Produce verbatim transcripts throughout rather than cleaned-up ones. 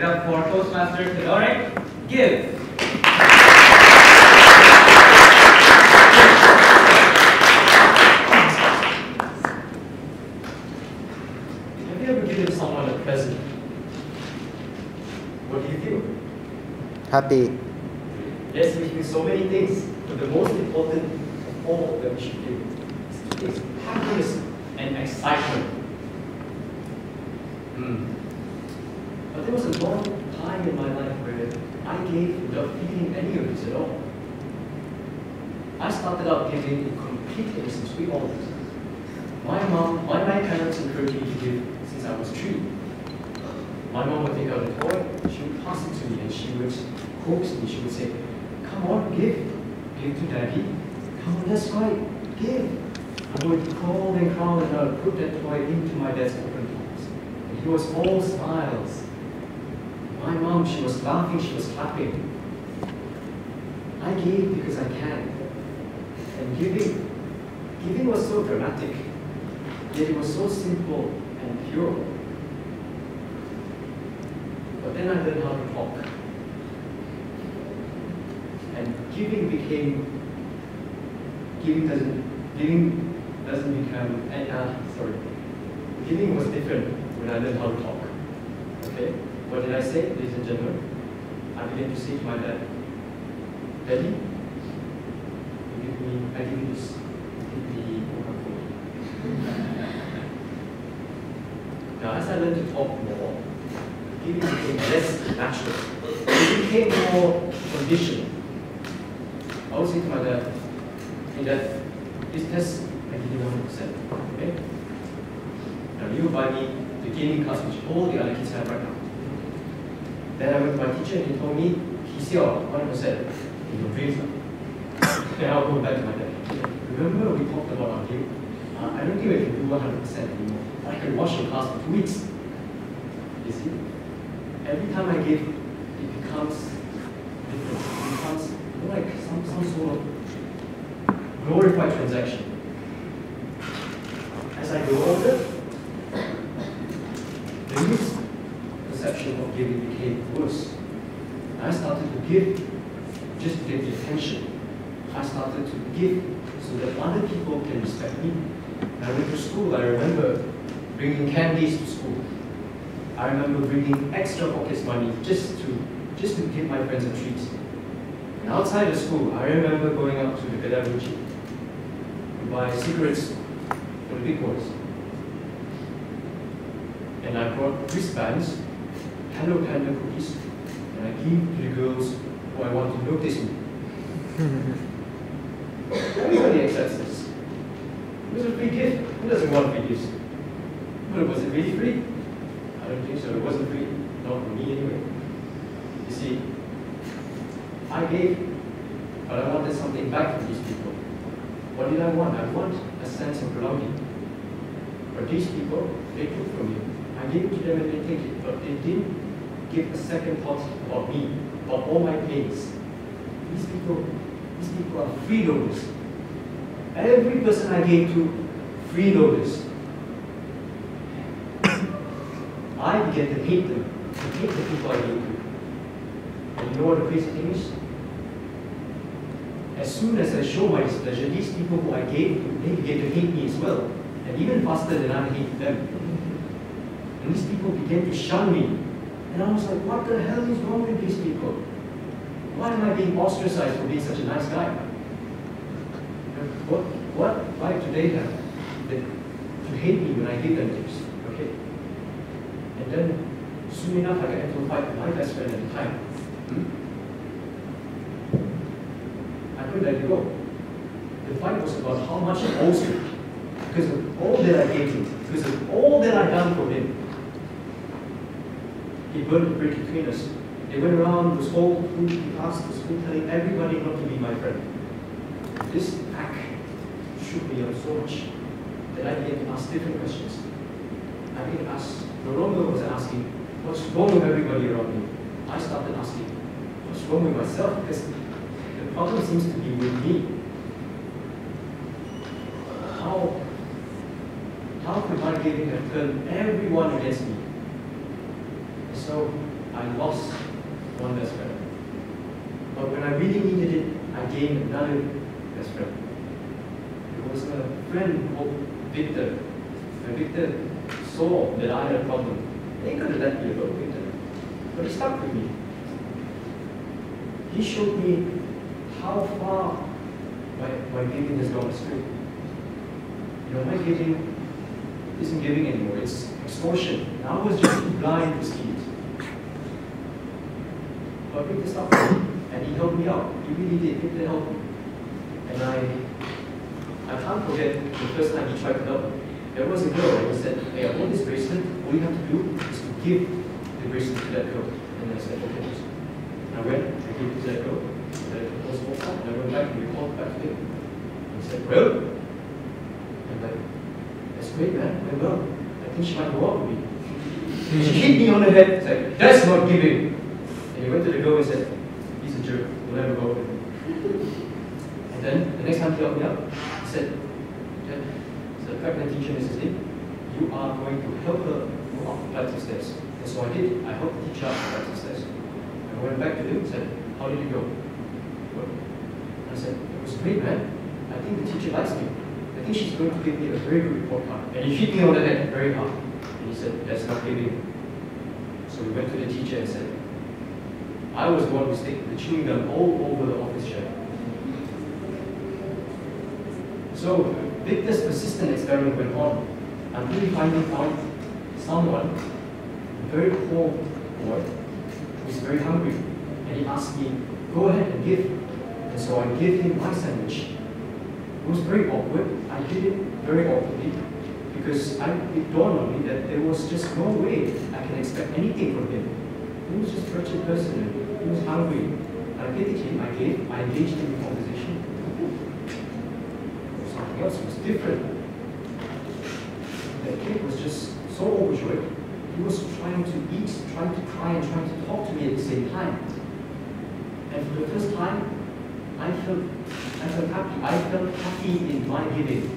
it up for Toastmaster Thedoric. Give. Have you ever given someone a present? What do you feel? Happy. Yes, we feel so many things, but the most important of all that we should feel is happiness and excitement. Mm. But there was a long time in my life where I gave without feeling any of this at all. I started out giving in complete innocence. We all did. My mom, my, my parents encouraged me to give since I was three. My mom would take out a toy, she would pass it to me, and she would coax me. She would say, "Come on, give. Give to daddy. Come on, that's right. Give." I would crawl and crawl and I would put that toy into my dad's open palms. And he was all smiles. My mom, she was laughing, she was clapping. I gave because I can. And giving, giving was so dramatic, yet it was so simple and pure. But then I learned how to talk. And giving became, giving doesn't, giving doesn't become, and, uh, sorry, giving was different when I learned how to talk. Okay? What did I say, ladies and gentlemen? I began to say to my dad, "Daddy, you give me, I give you this, give me Coca-Cola." Now, as I learned to talk more, giving became less natural. It became more conditional. I would say to my dad, "Hey Dad, this test, I give you one hundred percent, okay? Now you buy me the gaming cards which all the other kids have right now." Then I went to my teacher and he told me, "He's your one hundred percent in your dreams now." Then I'll go back to my dad. "Remember we talked about our deal? Uh, I don't think we can do one hundred percent anymore. I can wash your class for two weeks. You see? Every time I give, it becomes different. It becomes more like some, some sort of glorified transaction. As I grow older, the misperception of giving became worse. I started to give just to get the attention. I started to give so that other people can respect me. When I went to school, I remember bringing candies to school. I remember bringing extra pocket money just to just to give my friends a treat. And outside of school, I remember going out to the Thedoric to buy cigarettes for the big boys. And I brought wristbands, Hello Panda cookies, and I give to the girls who I want to notice me. Everybody accepts this. It was a free gift. Who doesn't want free gifts? But was it really free? I don't think so. It wasn't free. Not for me anyway. You see, I gave, but I wanted something back from these people. What did I want? I want a sense of belonging. But these people, they took from me. I gave it to them and they take it, but they didn't give a second thought about me, about all my pains. These people, these people are freeloaders. Every person I gave to, freeloaders. I began to hate them, to hate the people I gave to. And you know what the crazy thing is? As soon as I show my displeasure, these people who I gave to, they began to hate me as well. And even faster than I hated them. And these people began to shun me. And I was like, what the hell is wrong with these people? Why am I being ostracized for being such a nice guy? What, what right do they have to hate me when I give them things? Okay? And then, soon enough, I got into a fight with my best friend at the time. Hmm? I couldn't let it go. The fight was about how much he owes me. Because of all that I gave him, because of all that I've done for him. He burned the bridge between us. They went around the school, he asked the school, telling everybody not to be my friend. This act shook me up so much that I began to ask different questions. I began to ask, no longer was I asking, what's wrong with everybody around me? I started asking, what's wrong with myself? Because the problem seems to be with me. How, how could my giving have turned everyone against me? So I lost one best friend. But when I really needed it, I gained another best friend. It was a friend called Victor. And Victor saw that I had a problem. He could have let me go, Victor. But he stuck with me. He showed me how far my, my giving has gone astray. You know, my giving isn't giving anymore, it's extortion. And I was just too blind to see it. But Victor stuck with me, and he helped me out. He really did. Victor helped me. And I, I can't forget the first time he tried to help me. There was a girl, and he said, hey, I want this bracelet. All you have to do is to give the bracelet to that girl. And I said, okay. I went, I gave it to that girl. That was walked out, and I went back and reported back to him. And he said, well, I'm like, that's great, man. Went well. I think she might go out with me. She hit me on the head. It's like, that's not giving. And he went to the girl and said, he's a jerk. We'll never go out with him. And then the next time he helped me out, he said, yeah, so the pregnant teacher, Missus Lee, you are going to help her go up the flight of stairs. And so I did. I helped the teacher up the flight of stairs. And I went back to him and said, how did you go? Well, I said, it was great, man. I think the teacher likes me. I think she's going to give me a very good report card. And he hit me on the head very hard. And he said, that's not giving. So we went to the teacher and said, I was the one who stick the chewing gum all over the office chair. So Victor's persistent experiment went on until he finally found someone, a very poor boy, who was very hungry. And he asked me, go ahead and give. And so I gave him my sandwich. It was very awkward. I did it very awkwardly because I, it dawned on me that there was just no way I can expect anything from him. He was just a wretched person and he was hungry. And I pitied him, I gave, I engaged him in conversation. Something else was different. That kid was just so overjoyed. He was trying to eat, trying to cry, and trying to talk to me at the same time. And for the first time, I felt, I felt happy. I felt happy in my giving.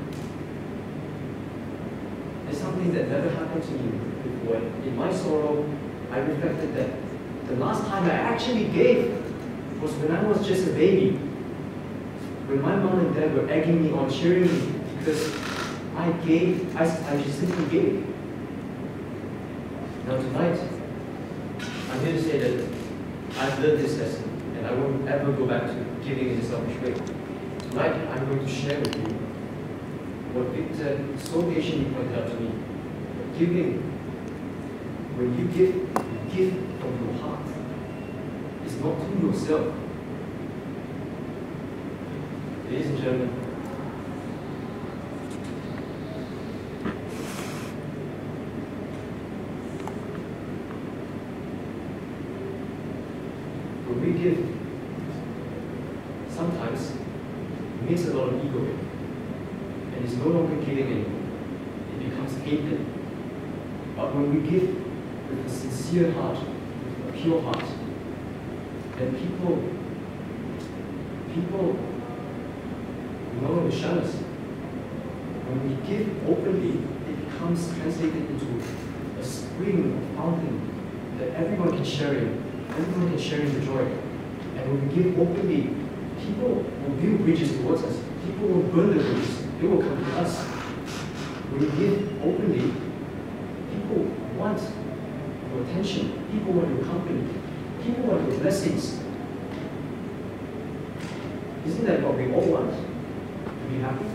There's something that never happened to me before. In my sorrow, I reflected that the last time I actually gave was when I was just a baby. When my mom and dad were egging me on, cheering me, because I gave, I, I just simply gave. Now tonight, I'm here to say that I've learned this lesson, and I won't ever go back to giving in a selfish way. Tonight, I'm going to share with you what Victor so patiently pointed out to me. Giving, when you give, you give from your heart. It's not to yourself. Ladies and gentlemen, when we give, sometimes it makes a lot of ego in, and it's no longer giving anymore. It becomes hatred. But when we give with a sincere heart, with a pure heart, then people, people no longer shun us. When we give openly, it becomes translated into a spring, a fountain that everyone can share in. Everyone can share in the joy. And when we give openly, people will build bridges towards us. People will burn the bridges. They will come to us. When we give openly, people want your attention. People want your company. People want your blessings. Isn't that what we all want? To be happy?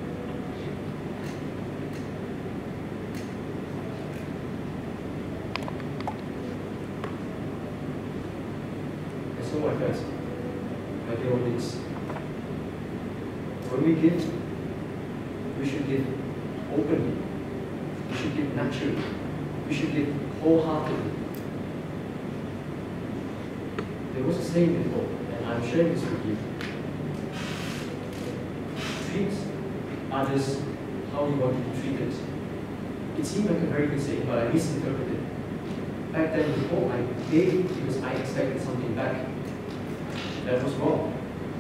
And so, my friends, my dear audience, when we give, we should give openly. We should give naturally. We should give wholeheartedly. There was a saying before, and I'm sharing this with you. Treat others how you want to be treated. It seemed like a very good saying, but I misinterpreted it. Back then, before I gave because I expected something back. That was wrong.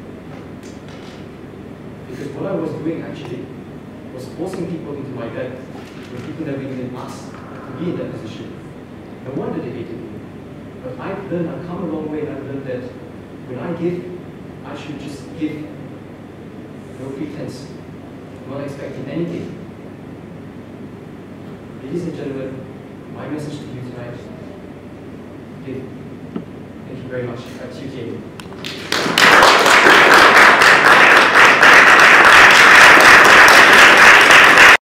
Because what I was doing actually was forcing people into my debt when people never even asked to be in that position. No wonder they hated me. I've learned, I've come a long way, and I've learned that when I give, I should just give. No pretense. I'm not expecting anything. Ladies and gentlemen, my message to you tonight, give. Thank you very much. Back to you, Katie.